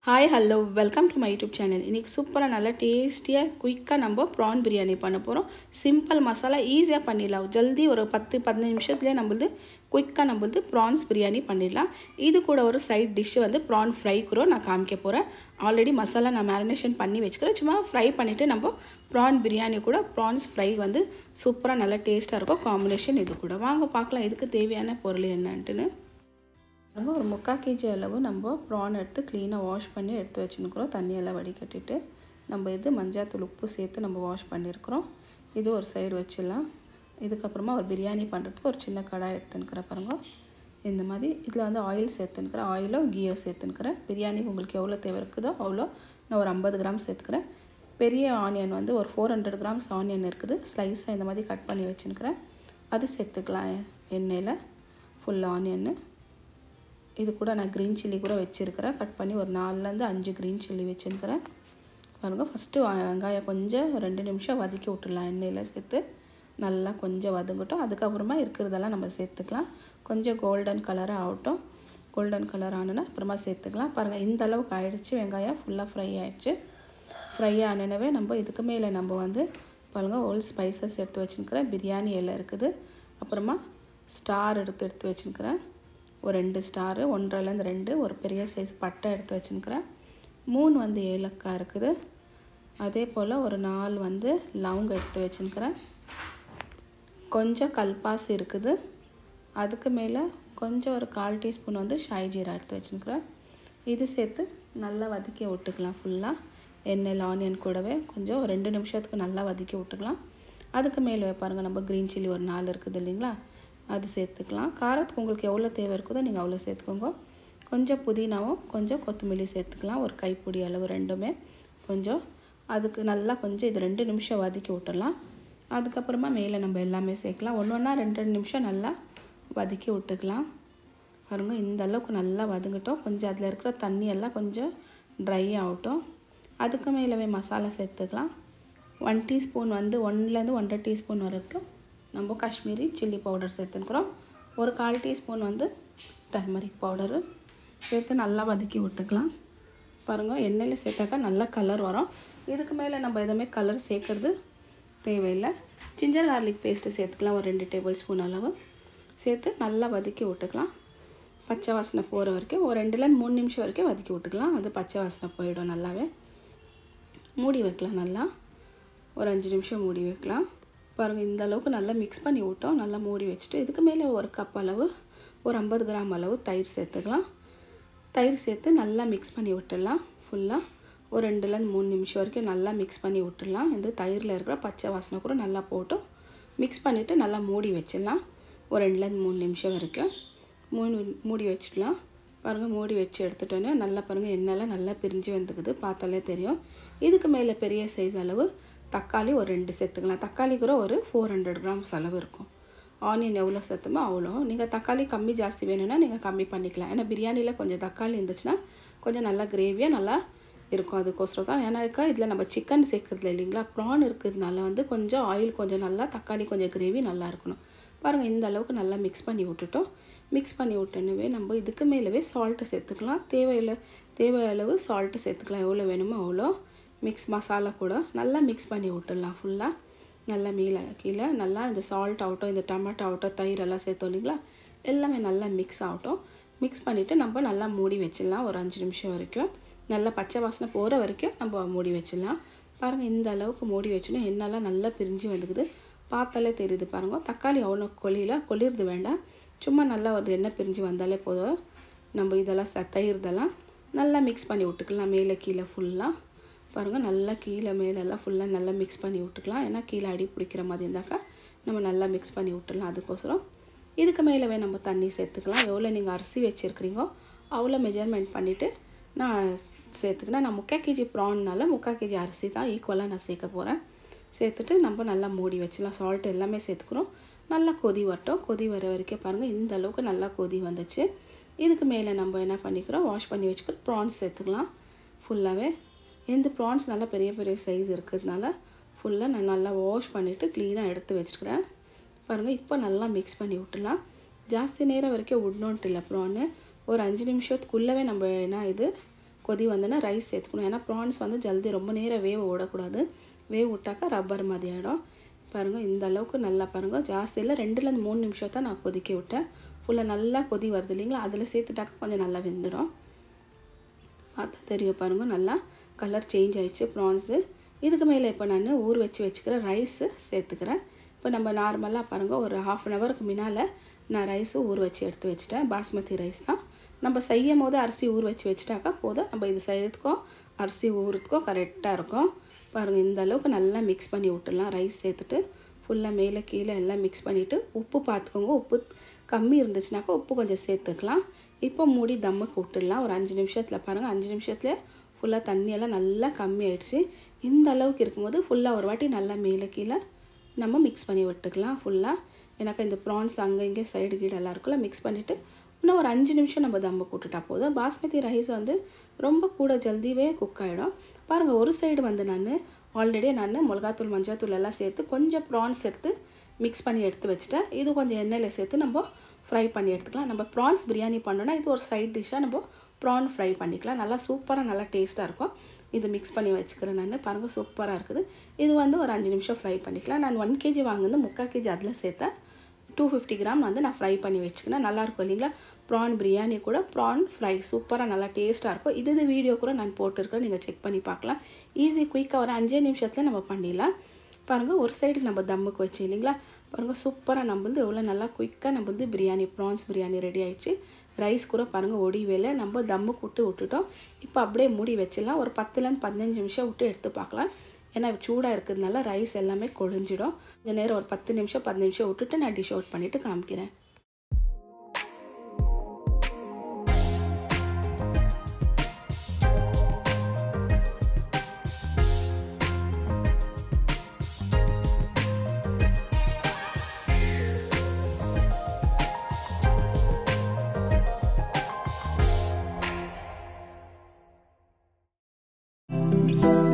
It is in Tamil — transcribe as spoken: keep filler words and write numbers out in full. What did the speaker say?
Hi, hello, welcome to my YouTube channel. இன்னைக்கு சூப்பரா நல்ல டேஸ்டியா குயிக்கா நம்ம prawn biryani பண்ண போறோம். சிம்பிள் மசாலா ஈஸியா பண்ணிடலாம். ஜல்தி ஒரு பத்து பதினைந்து நிமிஷத்துல நம்மளுது குயிக்கா நம்மளுது prawns biryani பண்ணிடலாம். இது கூட ஒரு சைடு டிஷ் வந்து prawn fry கூட நான் காமிக்க போறேன். ஆல்ரெடி மசாலா நான் மேரினேஷன் பண்ணி வெச்சுக்கிறேன். சும்மா ஃப்ரை பண்ணிட்டு நம்ம prawn biryani கூட prawns fry வந்து சூப்பரா நல்ல டேஸ்டா இருக்கும். காம்பினேஷன் இது கூட வாங்க பார்க்கலாம் இதுக்கு தேவையான பொருள் என்னன்னு. நம்ம ஒரு முக்கால் கேஜி அளவு நம்ம ப்ரான் எடுத்து க்ளீனாக வாஷ் பண்ணி எடுத்து வச்சுருக்கிறோம். தண்ணியெல்லாம் வடிகட்டிட்டு நம்ம இது மஞ்சள் உப்பு சேர்த்து நம்ம வாஷ் பண்ணியிருக்கிறோம். இது ஒரு சைடு வச்சிடலாம். இதுக்கப்புறமா ஒரு பிரியாணி பண்ணுறதுக்கு ஒரு சின்ன கடாய் எடுத்துன்னுக்கிறேன் பாருங்க. இந்த மாதிரி இதில் வந்து ஆயில் சேர்த்துன்னுக்கிறேன். ஆயிலோ கீயோ சேர்த்துன்னுக்கிறேன். பிரியாணிக்கு உங்களுக்கு எவ்வளோ தேவை இருக்குதோ அவ்வளோ நான் ஒரு ஐம்பது கிராம் சேர்த்துக்கிறேன். பெரிய ஆனியன் வந்து ஒரு ஃபோர் ஹண்ட்ரட் கிராம்ஸ் ஆனியன் இருக்குது. ஸ்லைஸாக இந்த மாதிரி கட் பண்ணி வச்சுன்னுக்கிறேன். அது சேர்த்துக்கலாம் எண்ணெயில் ஃபுல் ஆனியன்னு. இது கூட நான் க்ரீன் சில்லி கூட வச்சுருக்கிறேன். கட் பண்ணி ஒரு நாலுலேருந்து அஞ்சு க்ரீன் சில்லி வச்சுருக்கிறேன் பாருங்கள். ஃபஸ்ட்டு வெங்காயம் கொஞ்சம் ரெண்டு நிமிஷம் வதக்கி விட்டுடலாம் எண்ணெயில் சேர்த்து. நல்லா கொஞ்சம் வதங்கட்டும். அதுக்கப்புறமா இருக்கிறதெல்லாம் நம்ம சேர்த்துக்கலாம். கொஞ்சம் கோல்டன் கலராக ஆகட்டும். கோல்டன் கலர் ஆனோன்னா அப்புறமா சேர்த்துக்கலாம். பாருங்கள் இந்த அளவுக்கு ஆகிடுச்சு. வெங்காயம் ஃபுல்லாக ஃப்ரை ஆகிடுச்சு. ஃப்ரை ஆனவே நம்ம இதுக்கு மேலே நம்ம வந்து பாருங்கள் ஹோல் ஸ்பைசஸ் எடுத்து வச்சுருக்கிறேன். பிரியாணி எல்லாம் இருக்குது. அப்புறமா ஸ்டார் எடுத்து எடுத்து வச்சுருக்கிறேன். ஒரு ரெண்டு ஸ்டாரு ஒன்றரைலேருந்து ரெண்டு ஒரு பெரிய சைஸ் பட்டை எடுத்து வச்சுருக்கிறேன். மூணு வந்து ஏலக்காய் இருக்குது. அதே போல் ஒரு நாலு வந்து லவங்க எடுத்து வச்சுருக்கிறேன். கொஞ்சம் கல்பாசி இருக்குது. அதுக்கு மேலே கொஞ்சம் ஒரு கால் டீஸ்பூன் வந்து ஷாய் ஜீரா எடுத்து வச்சுருக்கிறேன். இது சேர்த்து நல்லா வதக்கி விட்டுக்கலாம். ஃபுல்லாக எண்ணெயில் ஆனியன் கூடவே கொஞ்சம் ஒரு ரெண்டு நிமிஷத்துக்கு நல்லா வதக்கி விட்டுக்கலாம். அதுக்கு மேலே பாருங்கள் நம்ம க்ரீன் சில்லி ஒரு நாலு இருக்குது இல்லைங்களா, அது சேர்த்துக்கலாம். காரத்துக்கு உங்களுக்கு எவ்வளோ தேவை இருக்குதோ நீங்கள் அவ்வளோ சேர்த்துக்கோங்க. கொஞ்சம் புதினாவும் கொஞ்சம் கொத்தமல்லி சேர்த்துக்கலாம். ஒரு கைப்பிடி அளவு ரெண்டுமே கொஞ்சம். அதுக்கு நல்லா கொஞ்சம் இது ரெண்டு நிமிஷம் வதக்கி விட்டுடலாம். அதுக்கப்புறமா மேலே நம்ம எல்லாமே சேர்க்கலாம். ஒன்று ஒன்றா ரெண்டு ரெண்டு நிமிஷம் நல்லா வதக்கி விட்டுக்கலாம். பாருங்க இந்த அளவுக்கு நல்லா வதங்கட்டும். கொஞ்சம் அதில் இருக்கிற தண்ணியெல்லாம் கொஞ்சம் ட்ரை ஆகட்டும். அதுக்கு மேலவே மசாலா சேர்த்துக்கலாம். ஒன் டீஸ்பூன் வந்து ஒன்றுலேருந்து ஒன்றரை டீஸ்பூன் வரைக்கும் நம்ம காஷ்மீரி சில்லி பவுடர் சேர்த்துக்கிறோம். ஒரு கால் டீஸ்பூன் வந்து டர்மரிக் பவுடரு சேர்த்து நல்லா வதக்கி விட்டுக்கலாம். பாருங்கள் எண்ணெயில் சேர்த்தாக்கா நல்லா கலர் வரும். இதுக்கு மேலே நம்ம எதுவுமே கலர் சேர்க்குறது தேவையில்லை. ஜிஞ்சர் கார்லிக் பேஸ்ட்டு சேர்த்துக்கலாம். ஒரு ரெண்டு டேபிள் ஸ்பூன் அளவு சேர்த்து நல்லா வதக்கி விட்டுக்கலாம். பச்சை வாசனை போகிற வரைக்கும் ஒரு ரெண்டுலேருந்து மூணு நிமிஷம் வரைக்கும் வதக்கி விட்டுக்கலாம். அது பச்சை வாசனை போயிடும். நல்லாவே மூடி வைக்கலாம். நல்லா ஒரு அஞ்சு நிமிஷம் மூடி வைக்கலாம். பாருங்கள் இந்த அளவுக்கு நல்லா மிக்ஸ் பண்ணி விட்டோம். நல்லா மூடி வச்சுட்டு இதுக்கு மேலே ஒரு கப் அளவு ஒரு ஐம்பது கிராம் அளவு தயிர் சேர்த்துக்கலாம். தயிர் சேர்த்து நல்லா மிக்ஸ் பண்ணி விட்டுடலாம். ஃபுல்லாக ஒரு ரெண்டுலேருந்து மூணு நிமிஷம் வரைக்கும் நல்லா மிக்ஸ் பண்ணி விட்டுடலாம். இந்த தயிரில் இருக்கிற பச்சை வாசனை கூட நல்லா போட்டு மிக்ஸ் பண்ணிவிட்டு நல்லா மூடி வச்சிடலாம். ஒரு ரெண்டுலேருந்து மூணு நிமிஷம் வரைக்கும் மூணு மூடி வச்சிடலாம். பாருங்கள் மூடி வச்சு எடுத்துட்டோன்னே நல்லா பாருங்கள் எண்ணெய்லாம் நல்லா பிரிஞ்சு வந்துக்குது. பார்த்தாலே தெரியும். இதுக்கு மேலே பெரிய சைஸ் அளவு தக்காளி ஒரு ரெண்டு சேர்த்துக்கலாம். தக்காளி கூட ஒரு ஃபோர் ஹண்ட்ரட் கிராம்ஸ் அளவு இருக்கும். ஆனியன் எவ்வளோ சேர்த்துமோ அவ்வளோ. நீங்கள் தக்காளி கம்மி ஜாஸ்தி வேணும்னா நீங்கள் கம்மி பண்ணிக்கலாம். ஏன்னா பிரியாணியில் கொஞ்சம் தக்காளி இருந்துச்சுன்னா கொஞ்சம் நல்லா கிரேவியாக நல்லா இருக்கும். அதுக்கோசரம் தான். ஏன்னாக்கா இதில் நம்ம சிக்கன் சேர்க்குறதுல இல்லைங்களா, ப்ரான் இருக்கிறதுனால வந்து கொஞ்சம் ஆயில் கொஞ்சம் நல்லா தக்காளி கொஞ்சம் கிரேவி நல்லா இருக்கணும். பாருங்கள் இந்த அளவுக்கு நல்லா மிக்ஸ் பண்ணி விட்டுட்டோம். மிக்ஸ் பண்ணி விட்டோன்னே நம்ம இதுக்கு மேலவே சால்ட்டு சேர்த்துக்கலாம். தேவையில்லை தேவை அளவு சால்ட்டு சேர்த்துக்கலாம். எவ்வளோ வேணுமோ அவ்வளோ. மிக்ஸ் மசாலா கூட நல்லா மிக்ஸ் பண்ணி விட்டுடலாம். ஃபுல்லாக நல்லா மேலே கீழே நல்லா இந்த சால்ட் ஆகட்டும், இந்த டொமேட்டோ ஆகட்டும், தயிர் எல்லாம் சேர்த்தோம் இல்லைங்களா, எல்லாமே நல்லா மிக்ஸ் ஆகட்டும். மிக்ஸ் பண்ணிவிட்டு நம்ம நல்லா மூடி வச்சிடலாம். ஒரு அஞ்சு நிமிஷம் வரைக்கும் நல்லா பச்சை வாசனை போகிற வரைக்கும் நம்ம மூடி வச்சிடலாம். பாருங்கள் இந்த அளவுக்கு மூடி வச்சோன்னா எண்ணெய்லாம் நல்லா பிரிஞ்சு வந்துக்குது. பார்த்தாலே தெரியுது பாருங்கள். தக்காளி அவ்வளோ கொலியில் கொளிர்றது வேண்டாம். சும்மா நல்லா ஒரு எண்ணெய் பிரிஞ்சு வந்தாலே போதும். நம்ம இதெல்லாம் ச தயிர்தெல்லாம் நல்லா மிக்ஸ் பண்ணி விட்டுக்கலாம். மேலே கீழே ஃபுல்லாக பாருங்கள் நல்லா கீழே மேலெல்லாம் ஃபுல்லாக நல்லா மிக்ஸ் பண்ணி விட்டுக்கலாம். ஏன்னா கீழே அடி பிடிக்கிற மாதிரி இருந்தாக்கா நம்ம நல்லா மிக்ஸ் பண்ணி விட்டுடலாம். அதுக்கோசரம் இதுக்கு மேலவே நம்ம தண்ணி சேர்த்துக்கலாம். எவ்வளோ நீங்கள் அரிசி வச்சுருக்கிறீங்கோ அவ்வளோ மெஜர்மெண்ட் பண்ணிவிட்டு நான் சேர்த்துக்கினேன். நான் முக்கால் கேஜி ப்ரான்னால முக்கால் கேஜி அரிசி தான் ஈக்குவலாக நான் சேர்க்க போகிறேன். சேர்த்துட்டு நம்ம நல்லா மூடி வச்சிடலாம். சால்ட் எல்லாமே சேர்த்துக்கிறோம். நல்லா கொதி வரட்டும். கொதி வர வரைக்கும் பாருங்கள் இந்த அளவுக்கு நல்லா கொதி வந்துச்சு. இதுக்கு மேலே நம்ம என்ன பண்ணிக்கிறோம், வாஷ் பண்ணி வச்சுக்கிறோம் ப்ரான்ஸ் சேர்த்துக்கலாம். ஃபுல்லாகவே இந்த ப்ரான்ஸ் நல்லா பெரிய பெரிய சைஸ் இருக்கிறதுனால ஃபுல்லாக நான் நல்லா வாஷ் பண்ணிவிட்டு க்ளீனாக எடுத்து வச்சுக்கிறேன். பாருங்கள் இப்போ நல்லா மிக்ஸ் பண்ணி விட்டுலாம். ஜாஸ்தி நேரம் வரைக்கும் விடணுன்ட்டு இல்லை. ப்ரான்னு ஒரு அஞ்சு நிமிஷத்துக்குள்ளவே நம்ம என்ன இது கொதி வந்தோன்னா ரைஸ் சேர்த்துக்கணும். ஏன்னா ப்ரான்ஸ் வந்து ஜல்தி ரொம்ப நேரம் வேவ விடக்கூடாது. வேவ விட்டாக்கா ரப்பர் மாதிரி ஆகிடும். பாருங்கள் இந்த அளவுக்கு நல்லா பாருங்கள். ஜாஸ்தியில் ரெண்டுலேருந்து மூணு நிமிஷம் தான் நான் கொதிக்க விட்டேன். ஃபுல்லாக நல்லா கொதி வருது இல்லைங்களா, அதில் சேர்த்துட்டாக்கா கொஞ்சம் நல்லா வெந்துடும். பார்த்தா தெரியும் பாருங்கள், நல்லா கலர் சேஞ்ச் ஆகிடுச்சு ப்ரான்ஸு. இதுக்கு மேலே இப்போ நான் ஊற வச்சு வச்சுக்கிற ரைஸு சேர்த்துக்கிறேன். இப்போ நம்ம நார்மலாக பாருங்கள் ஒரு ஹாஃப் அன் ஹவருக்கு முன்னால் நான் ரைஸு ஊற வச்சு எடுத்து வச்சுட்டேன். பாஸ்மதி ரைஸ் தான். நம்ம செய்யும் போது அரிசி ஊற வச்சு வச்சுட்டாக்கா போதும். நம்ம இது செய்கிறதுக்கோ அரிசி ஊறுறதுக்கோ கரெக்டாக இருக்கும். பாருங்கள் இந்த அளவுக்கு நல்லா மிக்ஸ் பண்ணி விட்டுடலாம். ரைஸ் சேர்த்துட்டு ஃபுல்லாக மேலே கீழே எல்லாம் மிக்ஸ் பண்ணிவிட்டு உப்பு பார்த்துக்கோங்க. உப்பு கம்மி இருந்துச்சுனாக்கா உப்பு கொஞ்சம் சேர்த்துக்கலாம். இப்போ மூடி தம்முக்கு விட்டுடலாம். ஒரு அஞ்சு நிமிஷத்தில் பாருங்கள், அஞ்சு நிமிஷத்துல ஃபுல்லாக தண்ணியெல்லாம் நல்லா கம்மி ஆகிடுச்சு. இந்த அளவுக்கு இருக்கும்போது ஃபுல்லாக ஒரு வாட்டி நல்லா மேலே கீழே நம்ம மிக்ஸ் பண்ணி விட்டுக்கலாம் ஃபுல்லாக. எனக்கு இந்த ப்ரான்ஸ் அங்கே இங்கே சைடு கீடு எல்லாம் இருக்குல்ல, மிக்ஸ் பண்ணிவிட்டு இன்னும் ஒரு அஞ்சு நிமிஷம் நம்ம தம்முக்கு விட்டுட்டா போதும். பாஸ்மதி ரைஸ் வந்து ரொம்ப கூட ஜல்திவே குக் ஆகிடும். பாருங்கள் ஒரு சைடு வந்து நான் ஆல்ரெடி நான் மிளகாத்தூள் மஞ்சள்தூள் எல்லாம் சேர்த்து கொஞ்சம் ப்ரான்ஸ் எடுத்து மிக்ஸ் பண்ணி எடுத்து வச்சுட்டேன். இது கொஞ்சம் எண்ணெயில் சேர்த்து நம்ம ஃப்ரை பண்ணி எடுத்துக்கலாம். நம்ம ப்ரான்ஸ் பிரியாணி பண்ணோன்னா இது ஒரு சைட் டிஷ்ஷாக நம்ம ப்ரான் ஃப்ரை பண்ணிக்கலாம். நல்லா சூப்பராக நல்லா டேஸ்ட்டாக இருக்கும். இது மிக்ஸ் பண்ணி வச்சுக்கிறேன் நான். பாருங்கள் சூப்பராக இருக்குது. இது வந்து ஒரு அஞ்சு நிமிஷம் ஃப்ரை பண்ணிக்கலாம். நான் ஒன் கேஜி வாங்குறது முக்கால் கேஜி அதில் சேர்த்தேன். டூ ஃபிஃப்டி கிராம் வந்து நான் ஃப்ரை பண்ணி வச்சுக்கினேன். நல்லாயிருக்கும் இல்லைங்களா, ப்ரான் பிரியாணி கூட ப்ரான் ஃப்ரை சூப்பராக நல்லா டேஸ்ட்டாக இருக்கும். இது இது வீடியோ கூட நான் போட்டிருக்கேன், நீங்கள் செக் பண்ணி பார்க்கலாம். ஈஸி குயிக்காக ஒரு அஞ்சே நிமிஷத்தில் நம்ம பண்ணிடலாம். பாருங்கள் ஒரு சைடுக்கு நம்ம தம்முக்கு வச்சு இல்லைங்களா, பாருங்கள் சூப்பராக நம்மளது எவ்வளோ நல்லா குயிக்காக நம்மளது பிரியாணி ப்ரான்ஸ் பிரியாணி ரெடி ஆகிடுச்சு. ரைஸ் கூட பாருங்கள் ஒடி வேலை நம்ம தம்முக்கு விட்டு விட்டுட்டோம். இப்போ அப்படியே மூடி வச்சிடலாம். ஒரு பத்துலேருந்து பதினஞ்சு நிமிஷம் விட்டு எடுத்து பார்க்கலாம். ஏன்னா சூடாக இருக்கிறதுனால ரைஸ் எல்லாமே கொழிஞ்சிடும். இந்த நேரம் ஒரு பத்து நிமிஷம் பதினஞ்சு நிமிஷம் விட்டுட்டு நான் டிஷ் அவுட் பண்ணிவிட்டு காமிக்கிறேன். Thank you.